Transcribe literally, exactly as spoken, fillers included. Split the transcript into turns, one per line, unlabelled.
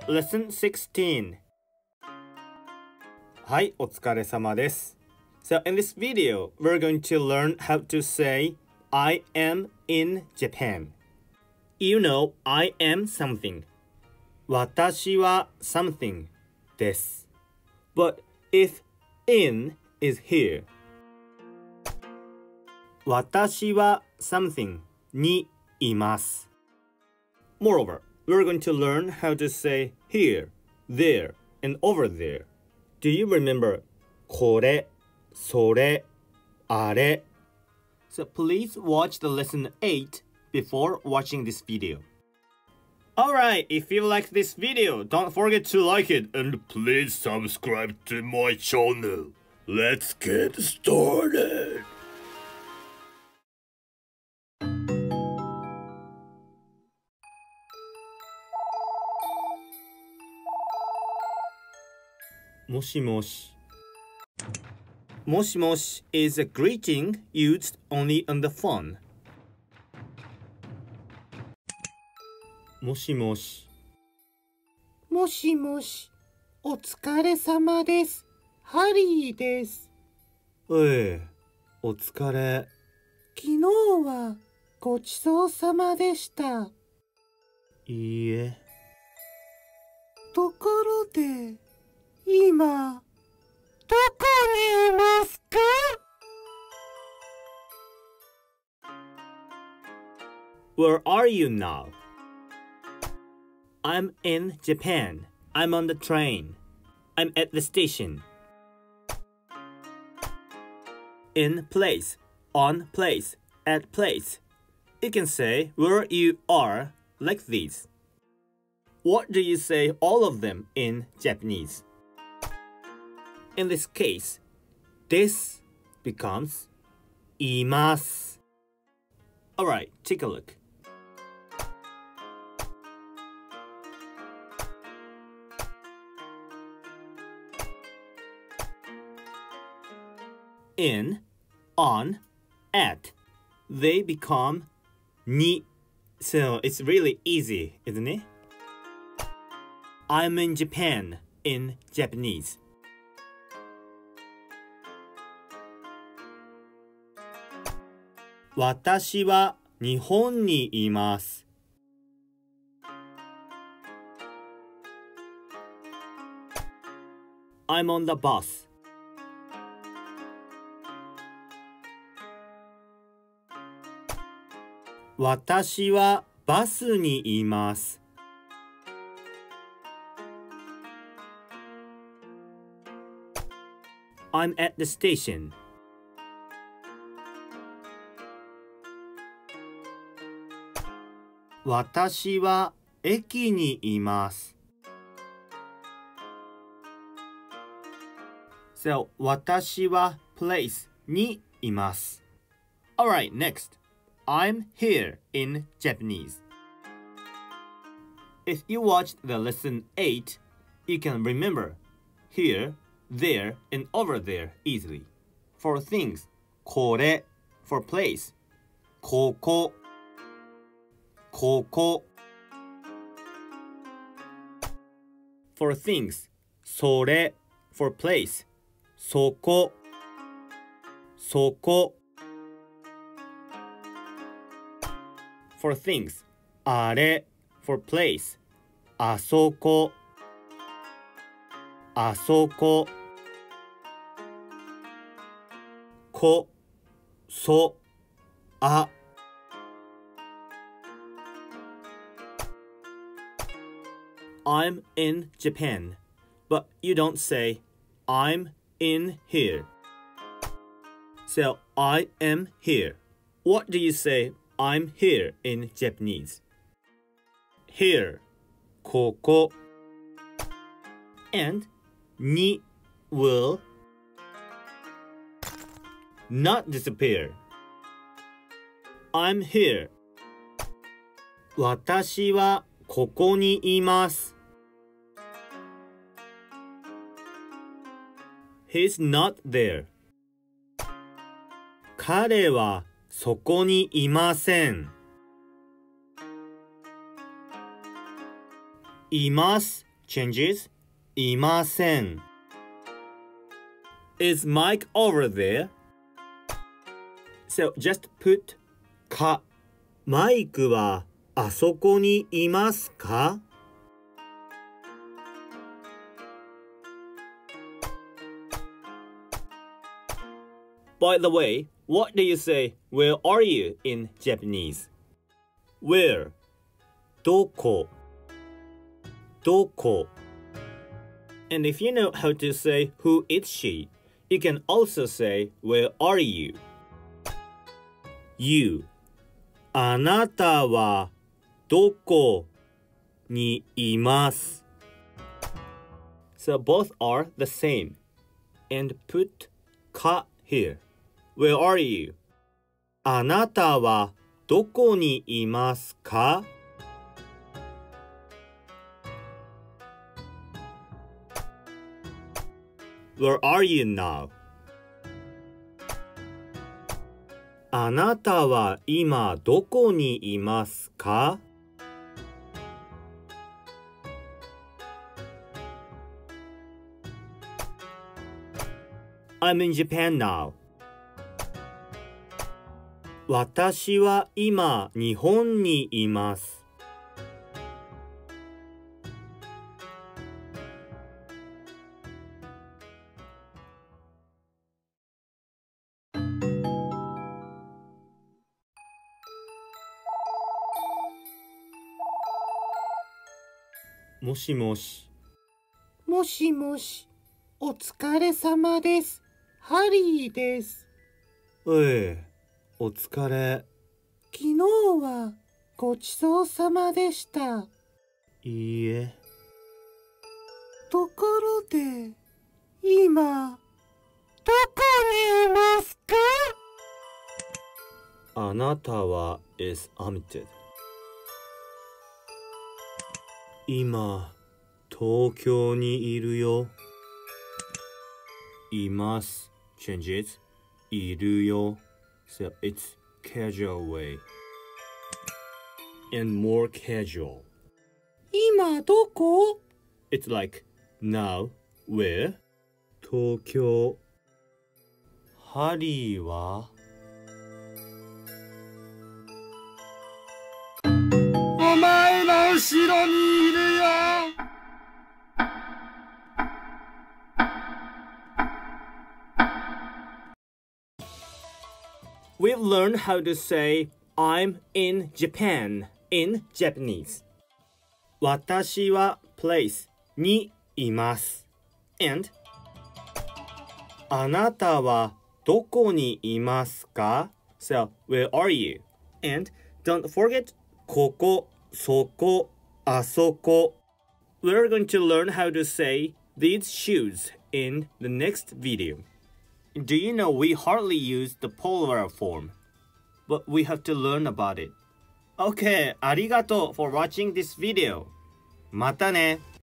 Lesson sixteen. はい、お疲れ様です。So in this video, we're going to learn how to say I am in Japan. You know, I am something. 私は something です。But if in is here, 私は something にいます。Moreover, we're going to learn how to say here, there, and over there. Do you remember これ、それ、あれ? So please watch the lesson eight before watching this video. Alright, if you like this video, don't forget to like it and please subscribe to my channel. Let's get started! もしもし。もしもし is a greeting used only on the phone. もしもし。
もしもし、お疲れ様です。ハリーです。
ええ、お疲れ。
昨日はごちそうさまでした。
いいえ。
ところで、今、どこにいますか?
Where are you now? I'm in Japan. I'm on the train. I'm at the station. In place, on place, at place. You can say where you are like these. What do you say all of them in Japanese? In this case, this becomes います. Alright, take a look. In, on, at. They become に. So it's really easy, isn't it? I'm in Japan in Japanese. 私は日本にいます。I'm on the bus. 私はバスにいます。I'm at the station. 私は駅にいます。So, 私は place にいます。Alright, next. I'm here in Japanese. If you watched the lesson eight, you can remember here, there, and over there easily. For things, これ for place, ここここ For things, それ for place, そこそこ For things, あれ for place, あそこあそここそあI'm in Japan, but you don't say I'm in here. So I am here. What do you say I'm here in Japanese? Here, ここ and に will not disappear. I'm here. 私はここにいます。He's not there. 彼はそこにいません。います changes いません。Is Mike over there? So just put か。マイクはあそこにいますか？ By the way, what do you say, where are you in Japanese? Where? どこどこ And if you know how to say who is she, you can also say where are you? You あなたはどこにいます So both are the same. And put か here. Where are you? あなたはどこにいますかWhere are you now? あなたは今どこにいますか I'm in Japan now. 私は今日本にいます。もしもし。
もしもし、お疲れ様です。ハリーです。
ええ、お疲れ。
昨日はごちそうさまでした。
いいえ。
ところで、今、どこにいますか？
あなたは is omitted。今、東京にいるよ。います。changes いるよ。So it's casual way. And more casual.
今どこ？
It's like now, where? 東京。ハリーは
お前の後ろにいるよ。
We've learned how to say I'm in Japan in Japanese. 私は place にいます。And あなたはどこにいますか So, where are you? And don't forget ここ、そこ、あそこ。We're going to learn how to say these shoes in the next video. Do you know we hardly use the plural form, but we have to learn about it. Okay, ありがとう for watching this video. またね。